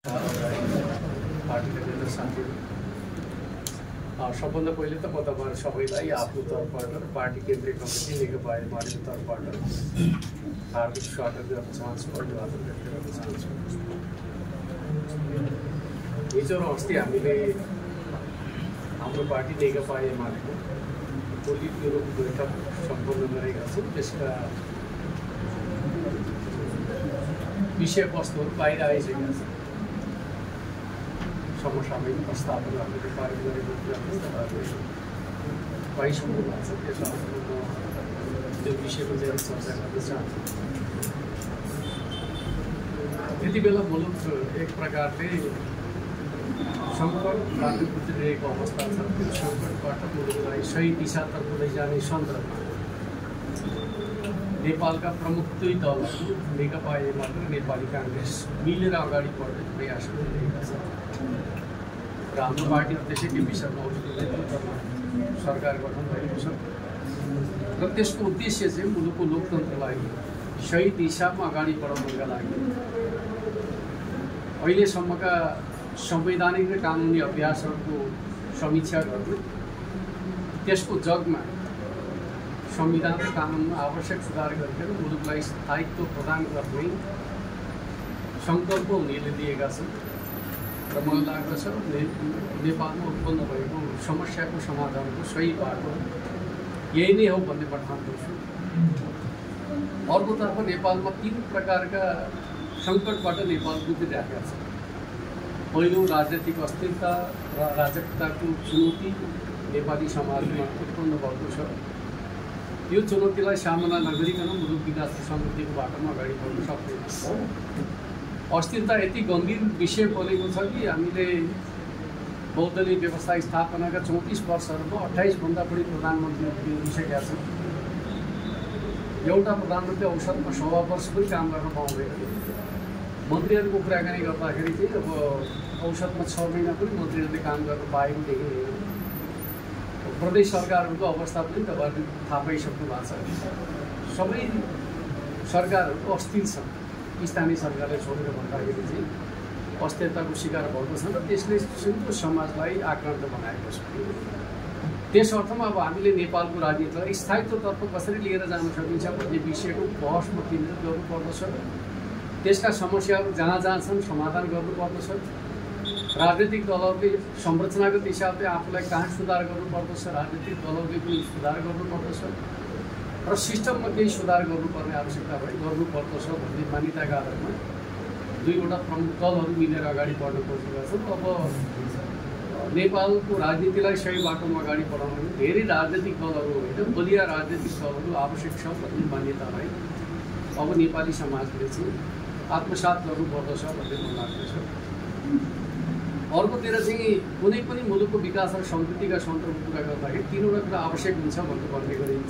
पार्टीका नेता साथीहरू सबभन्दा पहिले त म तपाईहरु सबैलाई आफ्नो तर्फबाट र पार्टी केन्द्रीय कमिटी नेकपा एमालेको तर्फबाट हार्दिक स्वागत गर्न चाहन्छु, अभिवादन व्यक्त गर्न चाहन्छु। हिजो र अस्ति हामीले हाम्रो पार्टी नेकपा एमालेको पोलिट ब्युरो बैठक सम्पन्न गरेका छौँ। त्यसका विषयवस्तुहरू बाहिर आइसकेका छन्। समसामयिक प्रस्तावनाहरूले पारित गरेको कुराहरू तपाईँहरूले पाइसक्नु भएको छ। त्यसमा त्यो विषयको चाहिँ चर्चा गर्न चाहन्छु। त्यति बेला मुलुक एक प्रकारले सङ्कट लाग्नु गुज्रिरहेको अवस्था छ। त्यो सङ्कटबाट मुलुकलाई सही दिशातर्फ लैजाने सन्दर्भमा नेपालका प्रमुख दुई दलहरू नेकपा एमाले र नेपाली काङ्ग्रेस मिलेर अगाडि बढ्ने प्रयास गरिरहेका छन् र हाम्रो पार्टी अध्यक्ष केपी शर्मा ओलीको नेतृत्वमा सरकार गठन भएको छ र त्यसको उद्देश्य चाहिँ मुलुकको लोकतन्त्रलाई सही दिशामा अगाडि बढाउनका लागि अहिलेसम्मका संवैधानिक र कानुनी अभ्यासहरूको समीक्षा गर्नु, त्यसको जगमा संविधान र कानुनमा आवश्यक सुधार गरेर मुलुकलाई स्थायित्व प्रदान गर्ने सङ्कल्प उनीहरूले लिएका छन् र मलाई लाग्दछ नेपालमा उत्पन्न भएको समस्याको समाधानको सही बाटो यही नै हो भन्ने प्रठान गर्छु। अर्कोतर्फ नेपालमा तीन प्रकारका सङ्कटबाट नेपाल गुज्रिरहेका छ। पहिलो, राजनीतिक अस्थिरता र अराजकताको चुनौती नेपाली समाजमा उत्पन्न भएको छ। यो चुनौतीलाई सामना नगरिकन मुलुक विकास र समृद्धिको बाटोमा अगाडि बढ्न सक्दैन। अस्थिरता यति गम्भीर विषय बनेको छ कि हामीले बहुदलीय व्यवस्था स्थापनाका 34 वर्षहरूमा 28 भन्दा बढी प्रधानमन्त्री बनिसकेका छन्। एउटा प्रधानमन्त्री औसतमा 1.25 वर्ष पनि काम गर्न पाउँदैन। मन्त्रीहरूको कुराकानी गर्दाखेरि चाहिँ अब औसतमा 6 महिना पनि मन्त्रीहरूले काम गर्न पाएको देखिँदैन। प्रदेश सरकारहरूको अवस्था पनि तपाईँहरूले थाहा पाइसक्नु भएको छ। सबै सरकारहरू अस्थिर छन्। स्थानीय सरकारले छोडेर भन्दाखेरि चाहिँ अस्थिरताको शिकार भएको छ र त्यसले सिङ्गो समाजलाई आक्रान्त बनाएको छ। त्यस अर्थमा अब हामीले नेपालको राजनीतिलाई स्थायित्वतर्फ कसरी लिएर जान सकिन्छ भन्ने विषयको बहसमा केन्द्रित गर्नुपर्दछ। त्यसका समस्याहरू जहाँ जहाँ छन् समाधान गर्नुपर्दछ। राजनीतिक दलहरूले संरचनागत हिसाबले आफूलाई कहाँ सुधार गर्नुपर्दछ, राजनीतिक दलहरूले पनि सुधार गर्नुपर्दछ र सिस्टममा केही सुधार गर्नुपर्ने आवश्यकता भए गर्नुपर्दछ भन्ने मान्यताका आधारमा दुईवटा प्रमुख दलहरू मिलेर अगाडि बढ्न खोजेका छन्। अब नेपालको राजनीतिलाई सही बाटोमा अगाडि बढाउन धेरै राजनीतिक दलहरू होइन, बलिया राजनीतिक दलहरू आवश्यक छ भन्ने मान्यतालाई अब नेपाली समाजले चाहिँ आत्मसात गर्नुपर्दछ भन्ने मलाई लाग्दछ। अर्कोतिर चाहिँ कुनै पनि मुलुकको विकास र समृद्धिका सन्दर्भको कुरा गर्दाखेरि तीनवटा कुरा आवश्यक हुन्छ भन्ने भन्ने गरिन्छ।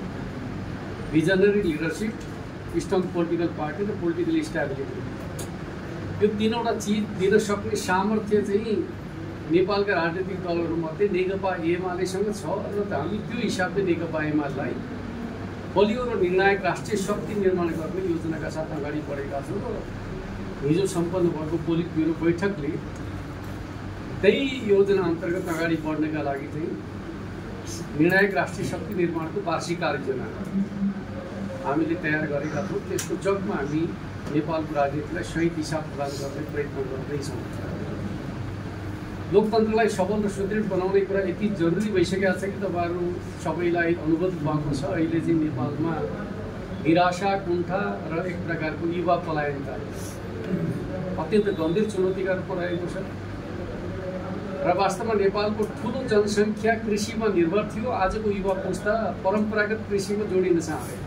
Visionary leadership, strong political party र पोलिटिकल स्टेबिलिटी। यो तीनवटा चिज दिन सक्ने सामर्थ्य चाहिँ नेपालका राजनीतिक दलहरूमध्ये नेकपा एमालेसँग छ र हामी त्यो हिसाबले नेकपा एमालेलाई बलियो र निर्णायक राष्ट्रिय शक्ति निर्माण गर्ने योजनाका साथ अगाडि बढेका छौँ र हिजो सम्पन्न भएको पोलिट ब्युरो बैठकले त्यही योजना अन्तर्गत अगाडि बढ्नका लागि चाहिँ निर्णायक राष्ट्रिय शक्ति निर्माणको वार्षिक कार्ययोजना हामीले तयार गरेका छौँ। त्यसको जगमा हामी नेपालको राजनीतिलाई सही दिशा प्रदान गर्ने प्रयत्न गर्दैछौँ। लोकतन्त्रलाई सबल र सुदृढ बनाउने कुरा यति जरुरी भइसकेको छ कि तपाईँहरू सबैलाई अनुभूत भएको छ। अहिले चाहिँ नेपालमा निराशा, कुण्ठा र एक प्रकारको युवा पलायनता अत्यन्त गम्भीर चुनौतीका रूपमा रहेको छ र वास्तवमा नेपालको ठुलो जनसङ्ख्या कृषिमा निर्भर थियो। आजको युवा पुस्ता परम्परागत कृषिमा जोडिन चाहँदैन।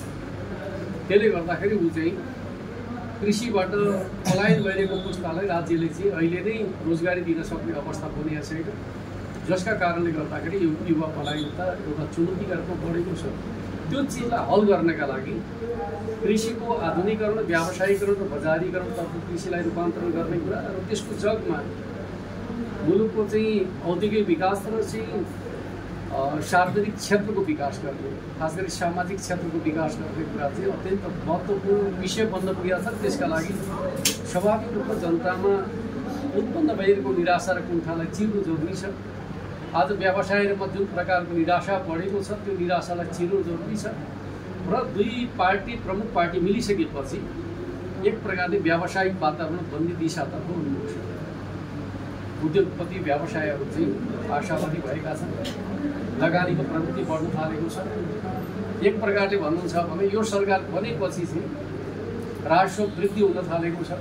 त्यसले गर्दाखेरि ऊ चाहिँ कृषिबाट पलायन भइरहेको पुस्तालाई राज्यले चाहिँ अहिले नै रोजगारी दिन सक्ने अवस्था बनिएको छैन, जसका कारणले गर्दाखेरि युवा पलायनता एउटा चुनौतीका रूपमा बढेको छ। त्यो चिजलाई हल गर्नका लागि कृषिको आधुनिकीकरण, व्यावसायीकरण र बजारीकरणतर्फ कृषिलाई रूपान्तरण गर्ने कुरा र त्यसको जगमा मुलुकको चाहिँ औद्योगिक विकास र चाहिँ सार्वजनिक क्षेत्रको विकास गर्ने, खास गरी सामाजिक क्षेत्रको विकास गर्ने कुरा चाहिँ अत्यन्त महत्त्वपूर्ण विषय बन्न पुगेको छ। त्यसका लागि स्वाभाविक रूपमा जनतामा उत्पन्न भइरहेको निराशा र कुण्ठालाई चिर्नु जरुरी छ। आज व्यवसायमा जुन प्रकारको निराशा बढेको छ त्यो निराशालाई चिर्नु जरुरी छ र दुई पार्टी प्रमुख पार्टी मिलिसकेपछि एक प्रकारले व्यावसायिक वातावरण बन्ने दिशातर्फ उन्मुख छ। उद्योगपति व्यवसायहरू चाहिँ आशावादी भएका छन्, लगानीको प्रवृत्ति बढ्न थालेको छ। एक प्रकारले भन्नुहुन्छ भने यो सरकार बनेपछि चाहिँ राजस्व वृद्धि हुन थालेको छ।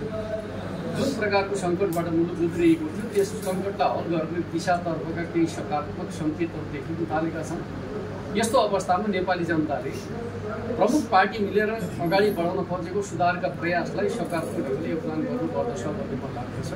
जुन प्रकारको सङ्कटबाट मुलुक जुधिरहेको थियो त्यस सङ्कटलाई हल गर्ने दिशातर्फका केही सकारात्मक सङ्केतहरू देखिन थालेका छन्। यस्तो अवस्थामा नेपाली जनताले प्रमुख पार्टी मिलेर अगाडि बढाउन खोजेको सुधारका प्रयासलाई सकारात्मक ढङ्गले योगदान गर्नुपर्दछ भन्ने मलाई लाग्दछ।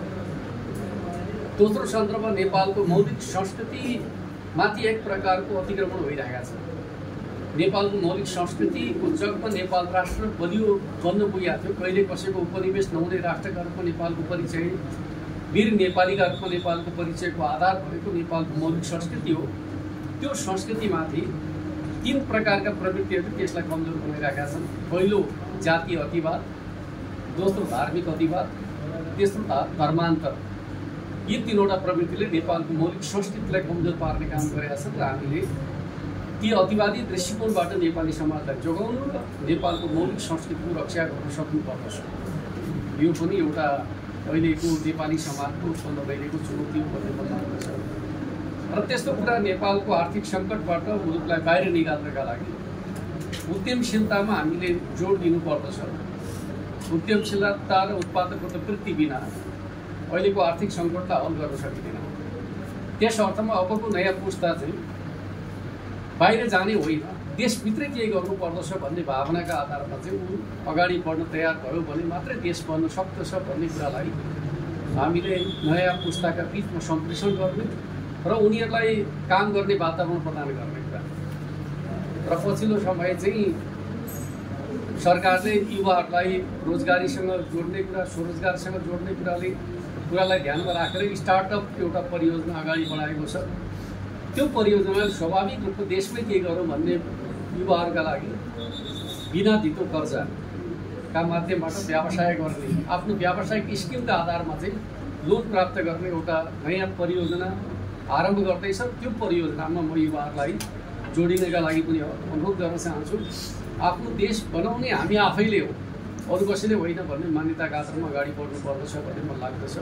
दोस्रो सन्दर्भ नेपालको मौलिक संस्कृतिमाथि एक प्रकारको अतिक्रमण भइरहेका छ। नेपालको मौलिक संस्कृतिको जगमा नेपाल राष्ट्र बलियो बन्न पुगेको थियो। कहिले कसैको उपनिवेश नहुने राष्ट्रका रूपमा नेपालको परिचय, वीर नेपालीका रूपमा नेपालको परिचयको आधार भएको नेपालको मौलिक संस्कृति हो। त्यो संस्कृतिमाथि तीन प्रकारका प्रवृत्तिहरू त्यसलाई कमजोर बनाइरहेका छन्। पहिलो जातीय अतिवाद, दोस्रो धार्मिक अतिवाद, तेस्रो धर्मान्तर। यी तीनवटा प्रवृत्तिले नेपालको मौलिक संस्कृतिलाई कमजोर पार्ने काम गरेका छन् र हामीले ती अतिवादी दृष्टिकोणबाट नेपाली समाजलाई जोगाउनु र नेपालको मौलिक संस्कृतिको रक्षा गर्न सक्नुपर्दछ। यो पनि एउटा अहिलेको नेपाली समाजको उत्पन्न भइरहेको चुनौती हो भन्ने मलाई लाग्दछ। र त्यस्तो कुरा नेपालको आर्थिक सङ्कटबाट मुलुकलाई बाहिर निकाल्नका लागि उद्यमशीलतामा हामीले जोड दिनुपर्दछ। उद्यमशीलता र उत्पादकता वृद्धि बिना अहिलेको आर्थिक सङ्कटलाई हल गर्न सकिँदैन। त्यस अर्थमा अबको नयाँ पुस्ता चाहिँ बाहिर जाने होइन, देशभित्रै केही गर्नुपर्दछ भन्ने भावनाका आधारमा चाहिँ ऊ अगाडि बढ्न तयार भयो भने मात्रै देश बन्न सक्दछ भन्ने कुरालाई हामीले नयाँ पुस्ताका बिचमा सम्प्रेषण गर्ने र उनीहरूलाई काम गर्ने वातावरण प्रदान गर्ने कुरा। र पछिल्लो समय चाहिँ सरकारले युवाहरूलाई रोजगारीसँग जोड्ने कुरा, स्वरोजगारसँग जोड्ने कुरालाई ध्यानमा राखेर स्टार्टअप एउटा परियोजना अगाडि बढाएको छ। त्यो परियोजनाले स्वाभाविक रूपमा देशमै के गरौँ भन्ने युवाहरूका लागि बिना धितो कर्जाका माध्यमबाट व्यवसाय गर्ने, आफ्नो व्यावसायिक स्किलका आधारमा चाहिँ लोन प्राप्त गर्ने एउटा नयाँ परियोजना आरम्भ गर्दैछ। त्यो परियोजनामा म युवाहरूलाई जोडिनका लागि पनि अनुरोध गर्न चाहन्छु। आफ्नो देश बनाउने हामी आफैले हो, अरू कसैले होइन भन्ने मान्यताका आधारमा अगाडि बढ्नुपर्दछ भन्ने मलाई लाग्दछ।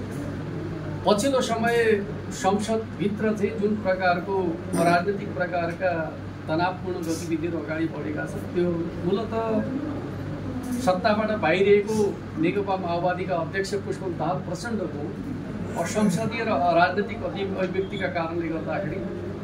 पछिल्लो समय संसदभित्र चाहिँ जुन प्रकारको राजनीतिक प्रकारका तनावपूर्ण गतिविधिहरू अगाडि बढेका छन् त्यो मूलतः सत्ताबाट बाहिरिएको नेकपा माओवादीका अध्यक्ष पुष्पकमल प्रचण्डको असंसदीय र अराजनीतिक अभिव्यक्तिका कारणले गर्दाखेरि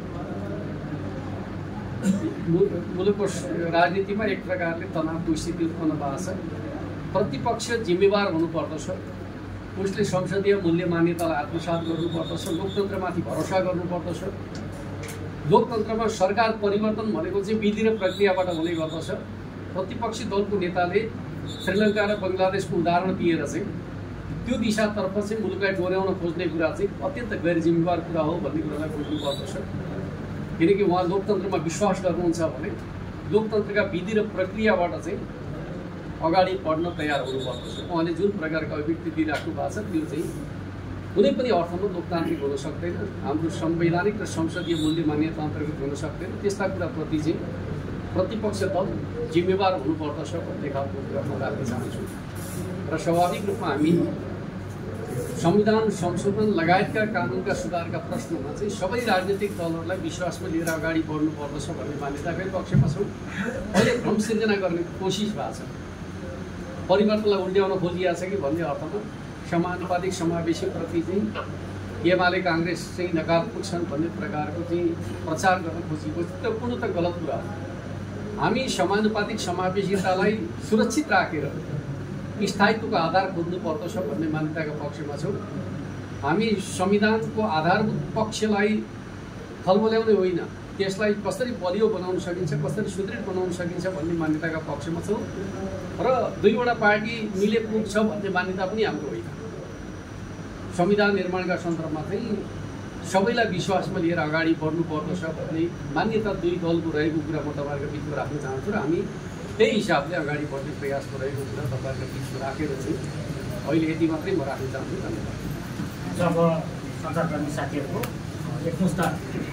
मुलुकको राजनीतिमा एक प्रकारले तनावको स्थिति उत्पन्न भएको छ। प्रतिपक्ष जिम्मेवार हुनुपर्दछ, उसले संसदीय मूल्य मान्यतालाई आत्मसात गर्नुपर्दछ, लोकतन्त्रमाथि भरोसा गर्नुपर्दछ। लोकतन्त्रमा सरकार परिवर्तन भनेको चाहिँ विधि र प्रक्रियाबाट हुने गर्दछ। प्रतिपक्षी दलको नेताले श्रीलङ्का र बङ्गलादेशको उदाहरण दिएर चाहिँ त्यो दिशातर्फ चाहिँ मुलुकलाई डोर्याउन खोज्ने कुरा चाहिँ अत्यन्त गैर जिम्मेवार कुरा हो भन्ने कुरालाई बुझ्नुपर्दछ। किनकि उहाँ लोकतन्त्रमा विश्वास गर्नुहुन्छ भने लोकतन्त्रका विधि र प्रक्रियाबाट चाहिँ अगाडि बढ्न तयार हुनुपर्दछ। उहाँले जुन प्रकारको अभिव्यक्ति दिइराख्नु भएको छ त्यो चाहिँ कुनै पनि अर्थमा लोकतान्त्रिक हुन सक्दैन, हाम्रो संवैधानिक र संसदीय मूल्य मान्यता अन्तर्गत हुन सक्दैन। त्यस्ता कुराप्रति चाहिँ प्रतिपक्ष दल जिम्मेवार हुनुपर्दछ भन्ने खालको कुरा म राख्न चाहन्छु। र स्वाभाविक रूपमा हामी संविधान संशोधन लगायतका कानुनका सुधारका प्रश्नमा चाहिँ सबै राजनीतिक दलहरूलाई विश्वासमा लिएर अगाडि बढ्नुपर्दछ भन्ने मान्यताकै पक्षमा छौँ। अहिले भ्रम सिर्जना गर्ने कोसिस भएको छ, परिवर्तनलाई उल्ट्याउन खोजिएको छ कि भन्ने अर्थमा समानुपातिक समावेशीप्रति चाहिँ एमाले काङ्ग्रेस चाहिँ नकारात्मक छन् भन्ने प्रकारको चाहिँ प्रचार गर्न खोजेको त्यो पूर्णतः गलत कुरा हो। हामी समानुपातिक समावेशितालाई सुरक्षित राखेर स्थायित्वको आधार खोज्नु पर्दछ भन्ने मान्यताको पक्षमा छौँ। हामी संविधानको आधारभूत पक्षलाई थलबल्याउने होइन, त्यसलाई कसरी बलियो बनाउन सकिन्छ, कसरी सुदृढ बनाउन सकिन्छ भन्ने मान्यताका पक्षमा छौँ। र दुईवटा पार्टी मिले पुग्छ भन्ने मान्यता पनि हाम्रो होइन। संविधान निर्माणका सन्दर्भमा चाहिँ सबैलाई विश्वासमा लिएर अगाडि बढ्नुपर्दछ भन्ने मान्यता दुई दलको रहेको कुरा म तपाईँहरूको बिचमा राख्न चाहन्छु र हामी त्यही हिसाबले अगाडि बढ्ने प्रयास गरेको कुरा तपाईँहरूको बिचमा राखेर चाहिँ अहिले यति मात्रै म राख्न चाहन्छु। धन्यवाद। जब सञ्चारकर्मी साथीहरूको एकमुष्ट